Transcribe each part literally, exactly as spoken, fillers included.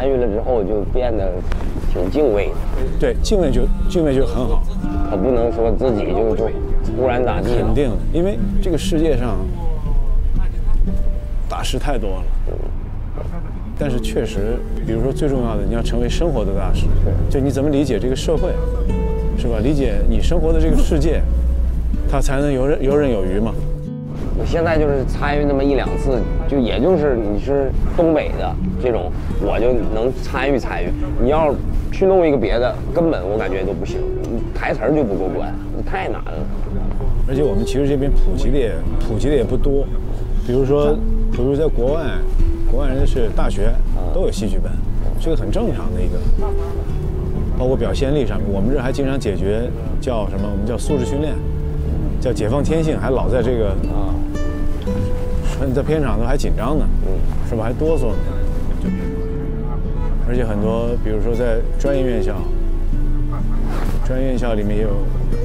参与了之后就变得挺敬畏的。 对，敬畏就敬畏就很好。 可不能说自己就就突然咋地了。 肯定，因为这个世界上大师太多了。但是确实，比如说最重要的，你要成为生活的大师，就你怎么理解这个社会，是吧？理解你生活的这个世界，它才能游刃游刃有余嘛。 我现在就是参与那么一两次，就也就是你是东北的这种，我就能参与参与。你要去弄一个别的，根本我感觉都不行，台词就不过关，太难了。 而且我们其实这边普及的也普及的也不多，比如说，比如在国外。国外人家是大学都有戏剧班，这个很正常的一个，包括表现力上面，我们这还经常解决叫什么？我们叫素质训练，叫解放天性，还老在这个啊，你在片场都还紧张呢，是吧？还哆嗦呢。而且很多，比如说在专业院校，专业院校里面也有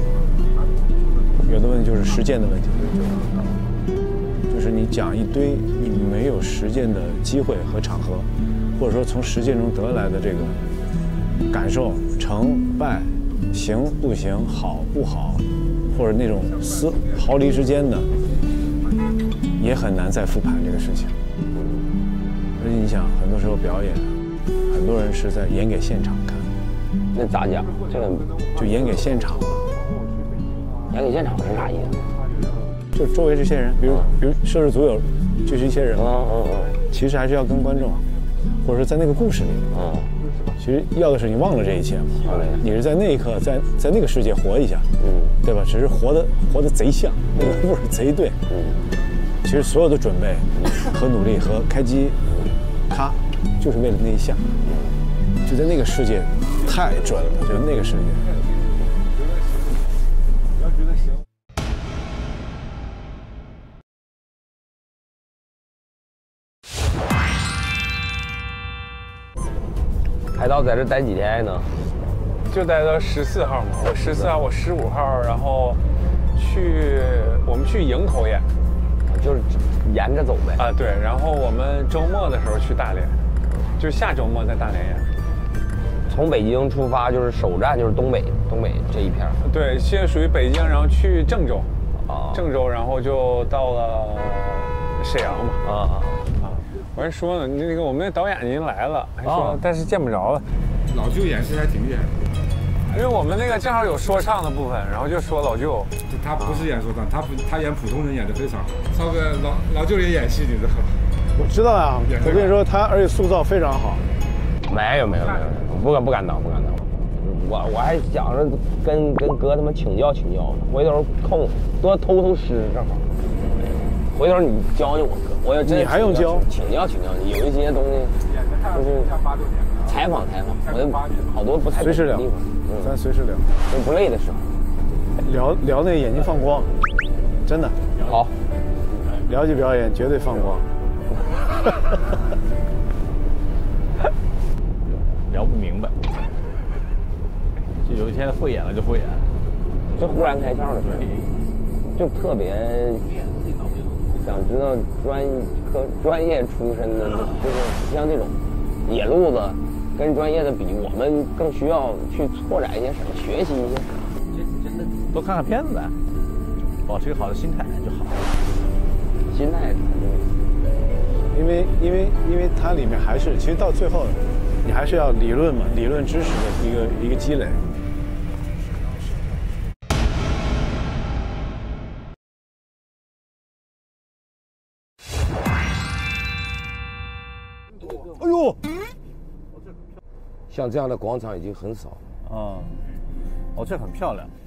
有的问题就是实践的问题。就是你讲一堆你没有实践的机会和场合，或者说从实践中得来的这个感受，成败、行不行、好不好，或者那种丝毫厘之间的，也很难再复盘这个事情。而且你想，很多时候表演，很多人是在演给现场看。 那咋讲？这个就演给现场嘛。 演给现场是啥意思？ 就周围这些人，比如比如摄制组有，就是一些人， 嗯嗯嗯， 其实还是要跟观众，或者说在那个故事里，嗯，其实要的是你忘了这一切嘛，你是在那一刻在在那个世界活一下，嗯，对吧？只是活得活得贼像，那个味儿贼对，嗯，其实所有的准备和努力和开机，咔，就是为了那一下，就在那个世界太准了，就那个世界。 海盗在这待几天呢？ 就待到十四号嘛。我十四号，我十五号，然后去我们去营口演， 就是沿着走呗。 啊，对。然后我们周末的时候去大连，就下周末在大连演。 从北京出发就是首站就是东北，东北这一片。 对，现在属于北京，然后去郑州，啊，郑州，然后就到了沈阳嘛。啊啊。我还说呢，那个我们那导演已经来了，还说、哦、但是见不着了。 老舅演戏还挺厉害， 因为我们那个正好有说唱的部分，然后就说老舅， 他不是演说唱，他不他演普通人演得非常好。超哥老老舅也演戏，你知道吗？ 我知道呀，我跟你说，他而且塑造非常好。 没有没有没有，不敢不敢当不敢当。我我还想着跟跟哥他们请教请教呢，回头空多偷偷师正好。回头你教教我哥，我要真你还用教？ 请教请教你，有一些东西就是采访采访，我好多不太随时聊， 地方， 嗯，咱随时聊， 就不累的时候， 聊聊那眼睛放光，真的好， 聊起表演绝对放光， 聊不明白，就有一天会演了就会演， 就忽然开窍的时候，就特别。想知道专科专业出身的，就是像这种野路子，跟专业的比，我们更需要去拓展一些什么，学习一些什么。 多看看片子呗，保持一个好的心态就好。 心态， 因为因为因为它里面还是，其实到最后，你还是要理论嘛，理论知识的一个一个积累。哎呦， 像这样的广场已经很少了。 啊，哦，这很漂亮。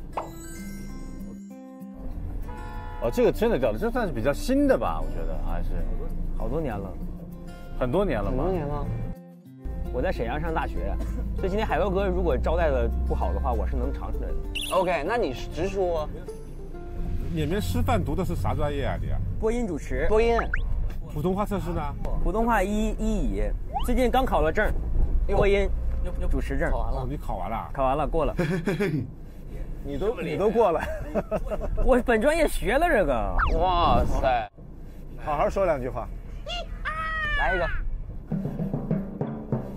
哦，这个真的叫这算是比较新的吧？我觉得还是好多年了， 很多年了吧？ 很多年了。我在沈阳上大学，所以今天海涛哥如果招待的不好的话，我是能尝出来的。 OK， 那你直说。 你们师范读的是啥专业啊？你啊？ 播音主持。 播音。 普通话测试呢？ 普通话一一乙，最近刚考了证，播音主持证。 考完了？哦，你考完了？ 考完了，过了。 你都你都过了， 我本专业学了这个。 哇塞， 好好说两句话。 来一个。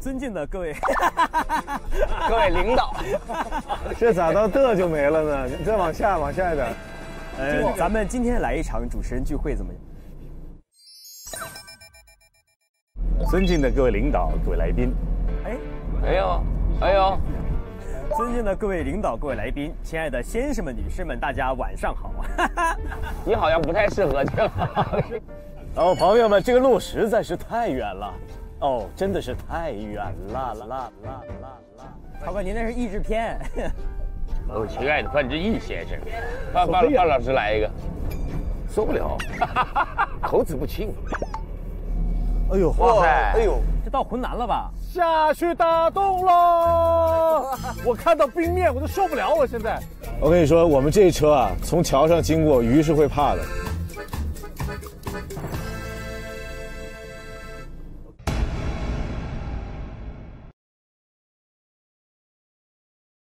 尊敬的各位各位领导， 这咋到的就没了呢？你再往下，往下一点。 呃，咱们今天来一场主持人聚会怎么样？ 尊敬的各位领导、各位来宾， 哎， 哎呦，哎呦， 尊敬的各位领导、各位来宾，亲爱的先生们、女士们，大家晚上好。 你好像不太适合这。 哦，朋友们，这个路实在是太远了，哦，真的是太远了，啦啦啦啦啦！ 涛哥，您那是译制片。 哦，亲爱的范志毅先生，范范范老师来一个， 受不了，口齿不清。 哎呦， 哇塞， 哎呦， 这到浑南了吧？ 下去打洞喽！我看到冰面我都受不了，我现在。 我跟你说，我们这一车啊，从桥上经过，鱼是会怕的。